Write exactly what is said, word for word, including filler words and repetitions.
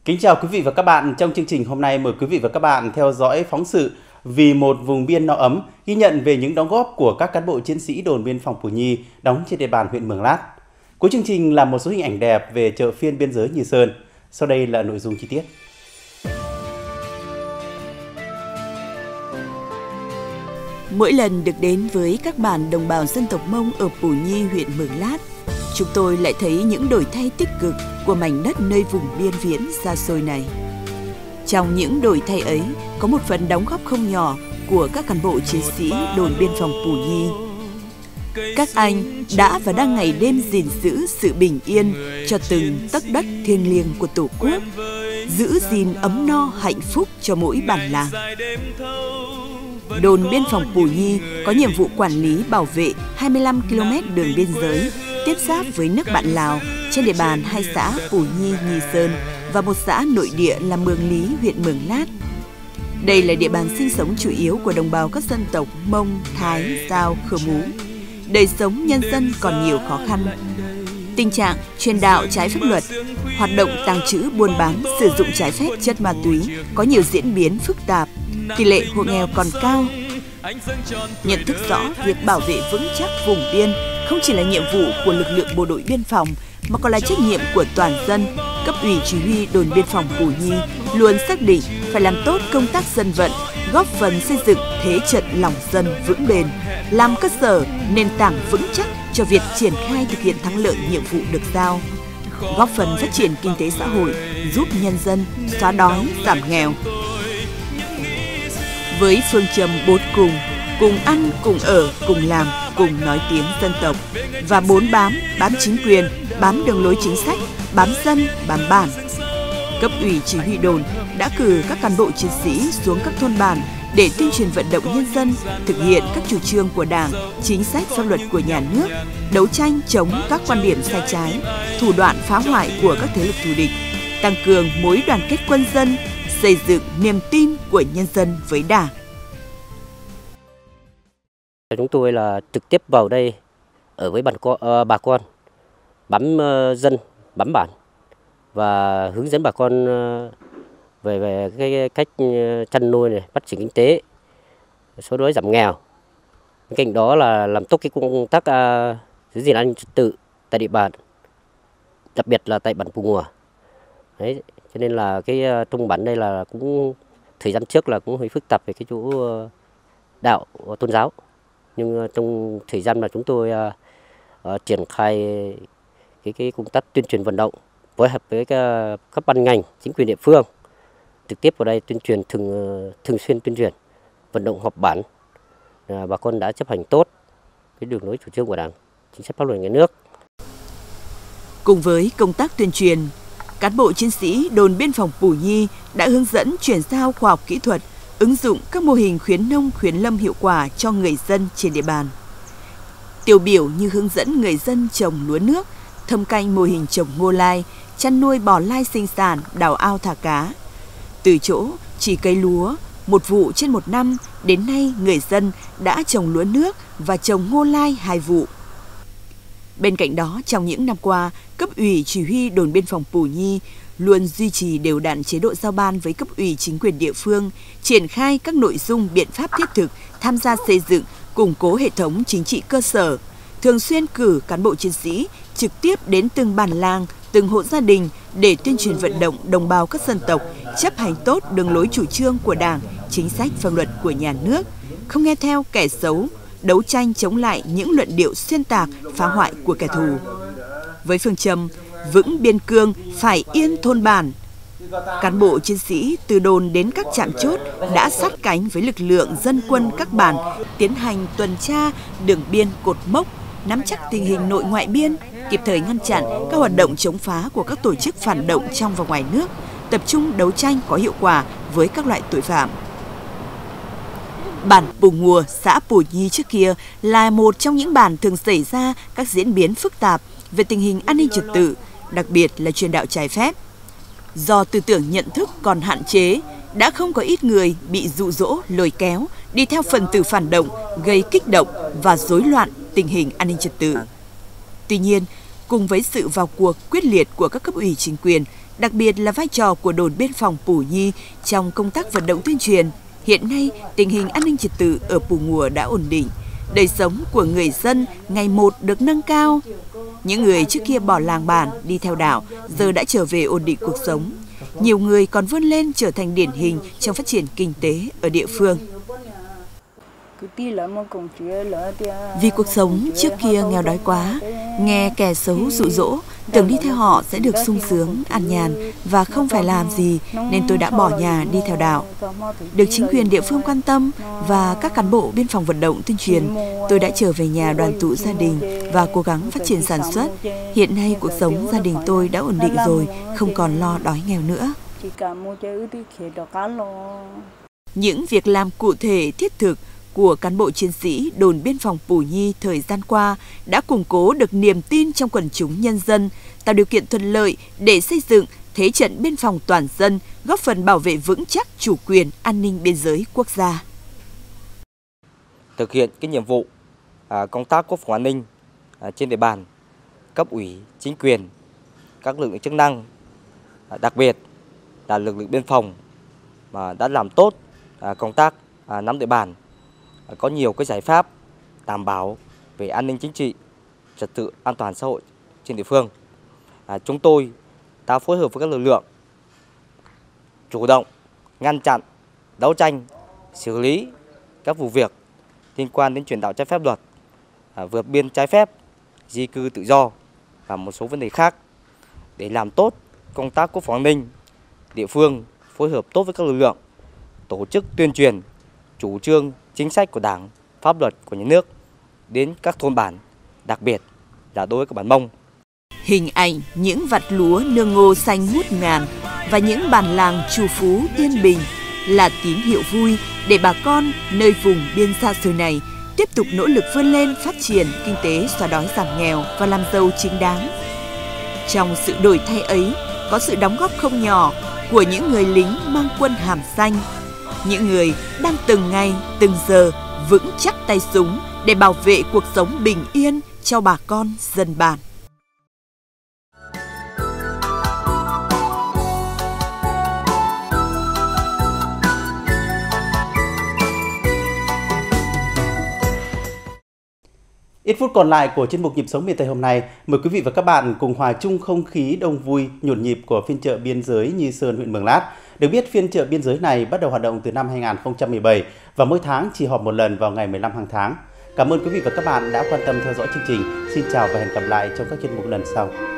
Kính chào quý vị và các bạn. Trong chương trình hôm nay mời quý vị và các bạn theo dõi phóng sự Vì một vùng biên no ấm, ghi nhận về những đóng góp của các cán bộ chiến sĩ đồn biên phòng Pù Nhi đóng trên địa bàn huyện Mường Lát. Cuối chương trình là một số hình ảnh đẹp về chợ phiên biên giới Như Sơn. Sau đây là nội dung chi tiết. Mỗi lần được đến với các bản đồng bào dân tộc Mông ở Pù Nhi, huyện Mường Lát, chúng tôi lại thấy những đổi thay tích cực của mảnh đất nơi vùng biên viễn xa xôi này. Trong những đổi thay ấy, có một phần đóng góp không nhỏ của các cán bộ chiến sĩ đồn biên phòng Pù Nhi. Các anh đã và đang ngày đêm gìn giữ sự bình yên cho từng tấc đất thiêng liêng của Tổ quốc, giữ gìn ấm no hạnh phúc cho mỗi bản làng. Đồn biên phòng Pù Nhi có nhiệm vụ quản lý bảo vệ hai mươi lăm ki lô mét đường biên giới tiếp giáp với nước bạn Lào trên địa bàn hai xã Pù Nhi, Nhì Sơn và một xã nội địa là Mường Lý, huyện Mường Lát. Đây là địa bàn sinh sống chủ yếu của đồng bào các dân tộc Mông, Thái, Dao, Khơ Mú. Đời sống nhân dân còn nhiều khó khăn. Tình trạng truyền đạo trái pháp luật, hoạt động tàng trữ buôn bán, sử dụng trái phép chất ma túy có nhiều diễn biến phức tạp, tỷ lệ hộ nghèo còn cao. Nhận thức rõ việc bảo vệ vững chắc vùng biên không chỉ là nhiệm vụ của lực lượng bộ đội biên phòng mà còn là trách nhiệm của toàn dân, cấp ủy chỉ huy đồn biên phòng Pù Nhi luôn xác định phải làm tốt công tác dân vận, góp phần xây dựng thế trận lòng dân vững bền, làm cơ sở nền tảng vững chắc cho việc triển khai thực hiện thắng lợi nhiệm vụ được giao, góp phần phát triển kinh tế xã hội, giúp nhân dân xóa đói, giảm nghèo. Với phương châm bốn cùng, cùng ăn, cùng ở, cùng làm, cùng nói tiếng dân tộc và bốn bám, bám chính quyền, bám đường lối chính sách, bám dân, bám bản. Cấp ủy chỉ huy đồn đã cử các cán bộ chiến sĩ xuống các thôn bản để tuyên truyền vận động nhân dân thực hiện các chủ trương của Đảng, chính sách pháp luật của nhà nước, đấu tranh chống các quan điểm sai trái, thủ đoạn phá hoại của các thế lực thù địch, tăng cường mối đoàn kết quân dân, xây dựng niềm tin của nhân dân với Đảng. Chúng tôi là trực tiếp vào đây ở với bản co, uh, bà con, bám uh, dân, bám bản và hướng dẫn bà con uh, về về cái cách uh, chăn nuôi này, phát triển kinh tế, xóa đói giảm nghèo. Bên cạnh đó là làm tốt cái công tác uh, giữ gìn an ninh trật tự tại địa bàn, đặc biệt là tại bản Pù Ngùa. Đấy, cho nên là cái uh, trong bản đây là cũng thời gian trước là cũng hơi phức tạp về cái chỗ uh, đạo uh, tôn giáo. Nhưng trong thời gian mà chúng tôi uh, uh, triển khai cái, cái công tác tuyên truyền vận động, phối hợp với các, các ban ngành, chính quyền địa phương, trực tiếp vào đây tuyên truyền thường thường xuyên tuyên truyền, vận động họp bản, uh, bà con đã chấp hành tốt cái đường lối chủ trương của Đảng, chính sách pháp luật nhà nước. Cùng với công tác tuyên truyền, cán bộ chiến sĩ đồn biên phòng Pù Nhi đã hướng dẫn chuyển giao khoa học kỹ thuật, ứng dụng các mô hình khuyến nông khuyến lâm hiệu quả cho người dân trên địa bàn. Tiêu biểu như hướng dẫn người dân trồng lúa nước, thâm canh mô hình trồng ngô lai, chăn nuôi bò lai sinh sản, đào ao thả cá. Từ chỗ chỉ cấy lúa, một vụ trên một năm, đến nay người dân đã trồng lúa nước và trồng ngô lai hai vụ. Bên cạnh đó, trong những năm qua, cấp ủy chỉ huy đồn biên phòng Pù Nhi luôn duy trì đều đặn chế độ giao ban với cấp ủy chính quyền địa phương, triển khai các nội dung biện pháp thiết thực, tham gia xây dựng, củng cố hệ thống chính trị cơ sở, thường xuyên cử cán bộ chiến sĩ trực tiếp đến từng bản làng, từng hộ gia đình để tuyên truyền vận động đồng bào các dân tộc chấp hành tốt đường lối chủ trương của Đảng, chính sách pháp luật của nhà nước, không nghe theo kẻ xấu, đấu tranh chống lại những luận điệu xuyên tạc, phá hoại của kẻ thù. Với phương châm vững biên cương, phải yên thôn bản, cán bộ chiến sĩ từ đồn đến các trạm chốt đã sát cánh với lực lượng dân quân các bản, tiến hành tuần tra đường biên cột mốc, nắm chắc tình hình nội ngoại biên, kịp thời ngăn chặn các hoạt động chống phá của các tổ chức phản động trong và ngoài nước, tập trung đấu tranh có hiệu quả với các loại tội phạm. Bản Pù Ngùa, xã Pù Nhi trước kia là một trong những bản thường xảy ra các diễn biến phức tạp về tình hình an ninh trật tự, đặc biệt là truyền đạo trái phép. Do tư tưởng nhận thức còn hạn chế, đã không có ít người bị dụ dỗ, lôi kéo, đi theo phần tử phản động, gây kích động và rối loạn tình hình an ninh trật tự. Tuy nhiên, cùng với sự vào cuộc quyết liệt của các cấp ủy chính quyền, đặc biệt là vai trò của đồn biên phòng Pù Nhi trong công tác vận động tuyên truyền. Hiện nay, tình hình an ninh trật tự ở Pù Ngùa đã ổn định, đời sống của người dân ngày một được nâng cao. Những người trước kia bỏ làng bản đi theo đạo giờ đã trở về ổn định cuộc sống. Nhiều người còn vươn lên trở thành điển hình trong phát triển kinh tế ở địa phương. Vì cuộc sống trước kia nghèo đói quá, nghe kẻ xấu dụ dỗ, tưởng đi theo họ sẽ được sung sướng, an nhàn và không phải làm gì, nên tôi đã bỏ nhà đi theo đạo. Được chính quyền địa phương quan tâm và các cán bộ biên phòng vận động tuyên truyền, tôi đã trở về nhà đoàn tụ gia đình và cố gắng phát triển sản xuất. Hiện nay cuộc sống gia đình tôi đã ổn định rồi, không còn lo đói nghèo nữa. Những việc làm cụ thể thiết thực của cán bộ chiến sĩ đồn biên phòng Pù Nhi thời gian qua đã củng cố được niềm tin trong quần chúng nhân dân, tạo điều kiện thuận lợi để xây dựng thế trận biên phòng toàn dân, góp phần bảo vệ vững chắc chủ quyền an ninh biên giới quốc gia. Thực hiện cái nhiệm vụ à, công tác quốc phòng an ninh à, trên địa bàn, cấp ủy, chính quyền, các lực lượng chức năng, à, đặc biệt là lực lượng biên phòng mà đã làm tốt à, công tác à, nắm địa bàn, à, có nhiều cái giải pháp đảm bảo về an ninh chính trị, trật tự an toàn xã hội trên địa phương. À, chúng tôi đã phối hợp với các lực lượng chủ động ngăn chặn, đấu tranh, xử lý các vụ việc liên quan đến chuyển đạo trái phép luật, à, vượt biên trái phép, di cư tự do và một số vấn đề khác. Để làm tốt công tác quốc phòng an ninh, địa phương phối hợp tốt với các lực lượng, tổ chức tuyên truyền chủ trương, chính sách của Đảng, pháp luật của nhà nước đến các thôn bản, đặc biệt là đối với các bản Mông. Hình ảnh những vặt lúa nương ngô xanh ngút ngàn và những bản làng trù phú yên bình là tín hiệu vui để bà con nơi vùng biên xa xôi này tiếp tục nỗ lực vươn lên phát triển kinh tế, xóa đói giảm nghèo và làm giàu chính đáng. Trong sự đổi thay ấy có sự đóng góp không nhỏ của những người lính mang quân hàm xanh, những người đang từng ngày, từng giờ vững chắc tay súng để bảo vệ cuộc sống bình yên cho bà con dân bản. Ít phút còn lại của chuyên mục Nhịp sống miền Tây hôm nay, mời quý vị và các bạn cùng hòa chung không khí đông vui, nhộn nhịp của phiên chợ biên giới Nhi Sơn, huyện Mường Lát. Được biết, phiên chợ biên giới này bắt đầu hoạt động từ năm hai nghìn không trăm mười bảy và mỗi tháng chỉ họp một lần vào ngày mười lăm hàng tháng. Cảm ơn quý vị và các bạn đã quan tâm theo dõi chương trình. Xin chào và hẹn gặp lại trong các chuyên mục lần sau.